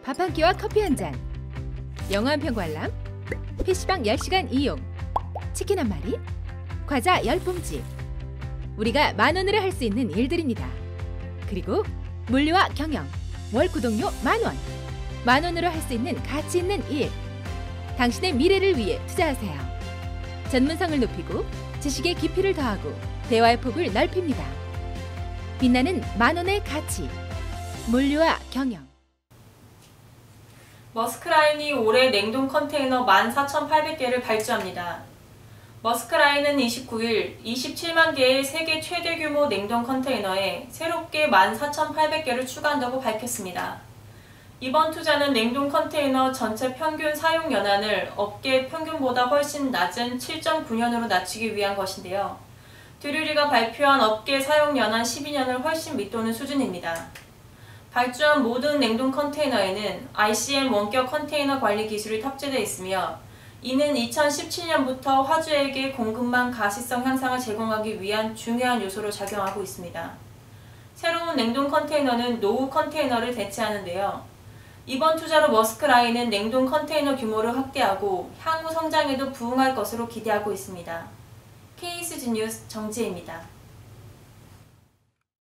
밥 한 끼와 커피 한 잔, 영화 한 편 관람, PC방 10시간 이용, 치킨 한 마리, 과자 10봉지. 우리가 10,000원으로 할 수 있는 일들입니다. 그리고 물류와 경영, 월 구독료 10,000원. 10,000원으로 할 수 있는 가치 있는 일. 당신의 미래를 위해 투자하세요. 전문성을 높이고 지식의 깊이를 더하고 대화의 폭을 넓힙니다. 빛나는 10,000원의 가치. 물류와 경영. 머스크라인이 올해 냉동 컨테이너 14,800개를 발주합니다. 머스크라인은 29일 27만 개의 세계 최대 규모 냉동 컨테이너에 새롭게 14,800개를 추가한다고 밝혔습니다. 이번 투자는 냉동 컨테이너 전체 평균 사용 연한을 업계 평균보다 훨씬 낮은 7.9년으로 낮추기 위한 것인데요. 드류리가 발표한 업계 사용 연한 12년을 훨씬 밑도는 수준입니다. 발주한 모든 냉동 컨테이너에는 ICM 원격 컨테이너 관리 기술이 탑재되어 있으며 이는 2017년부터 화주에게 공급망 가시성 향상을 제공하기 위한 중요한 요소로 작용하고 있습니다. 새로운 냉동 컨테이너는 노후 컨테이너를 대체하는데요. 이번 투자로 머스크라인은 냉동 컨테이너 규모를 확대하고 향후 성장에도 부응할 것으로 기대하고 있습니다. KSG 뉴스 정지혜입니다.